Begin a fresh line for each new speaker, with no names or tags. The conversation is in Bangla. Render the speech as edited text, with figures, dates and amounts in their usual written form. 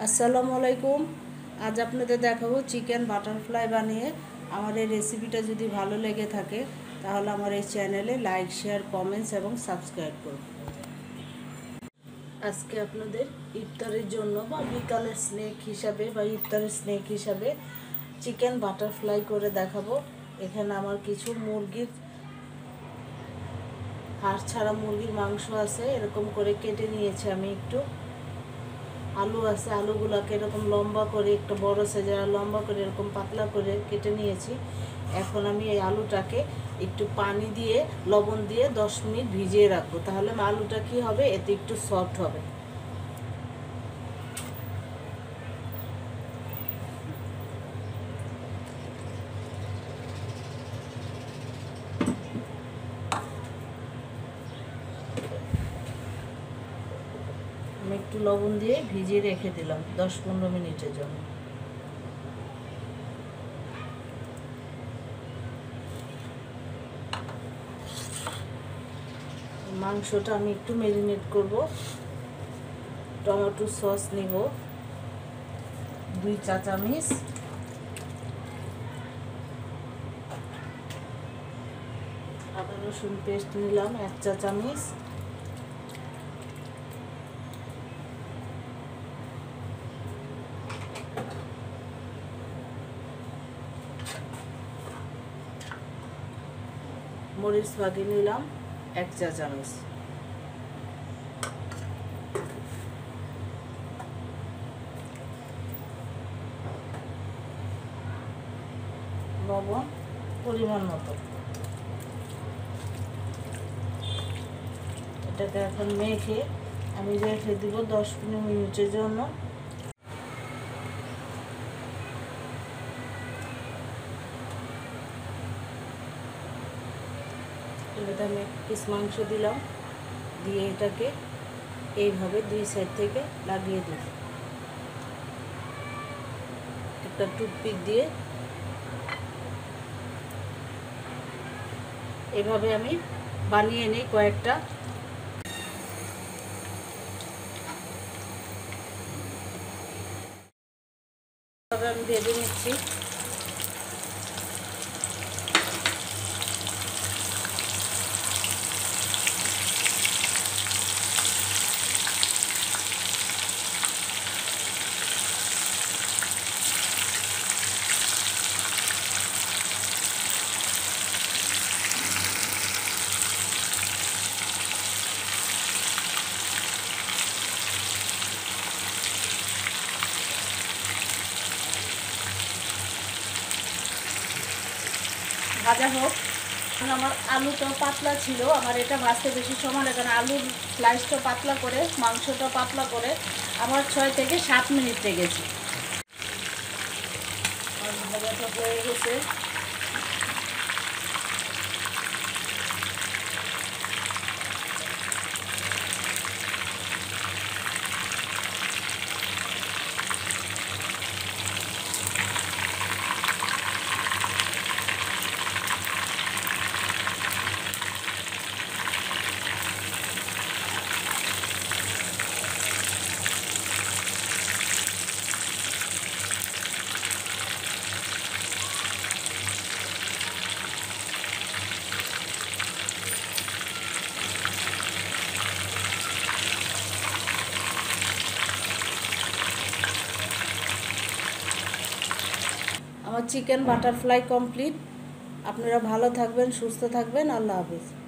আসসালামু আলাইকুম। আজ আপনাদের দেখাবো চিকেন বাটারফ্লাই বানিয়ে। আমার এই রেসিপিটা যদি ভালো লেগে থাকে তাহলে আমার এই চ্যানেলে লাইক, শেয়ার, কমেন্টস এবং সাবস্ক্রাইব করুন। আজকে আপনাদের ইফতারের জন্য বা বিকালের স্ন্যাক হিসাবে বা ইফতারের স্ন্যাক হিসাবে চিকেন বাটারফ্লাই করে দেখাবো। এখানে আমার কিছু মুরগির হাড় ছাড়া মুরগির মাংস আছে, এরকম করে কেটে নিয়েছি আমি। একটু আলু আছে, আলুগুলোকে এরকম লম্বা করে, একটু বড় সাইজের লম্বা করে এরকম পাতলা করে কেটে নিয়েছি। এখন আমি এই আলুটাকে একটু পানি দিয়ে লবণ দিয়ে 10 মিনিট ভিজিয়ে রাখবো, তাহলে আলুটা কি হবে, এতে একটু সফট হবে। আমি একটু লবণ দিয়ে ভিজিয়ে রেখে দিলাম 10-15 মিনিটের জন্য। মাংসটা আমি একটু ম্যারিনেট করব। টমেটো সস নিব 2 চা চামচ, আদা রসুন পেস্ট নিলাম 1 চা চামচ, মরিচ বাটি নিলাম 1 চা চামচ, লবণ পরিমাণ মতো। এটাকে এখন মেখে আমি রেখে দিব 10-15 মিনিটের জন্য। এটাতে আমি পিস মাংস দিলাম, দিয়ে এটাকে এইভাবে 2 সাইড থেকে লাগিয়ে দিই। একটা টুথপিক দিয়ে এভাবে আমি বানিয়ে নিই কয়েকটা। এভাবে আমি ভেজে নিচ্ছি। ভাজা হোক। আমার আলুটা পাতলা ছিল, আমার এটা ভাজতে বেশি সময় লাগে না। আলুর স্লাইসটা পাতলা করে, মাংসটা পাতলা করে আমার 6 থেকে 7 মিনিট লেগেছে। ভাজাটা হয়ে গেছে। আমার চিকেন বাটারফ্লাই কমপ্লিট। আপনারা ভালো থাকবেন, সুস্থ থাকবেন। আল্লাহ হাফেজ।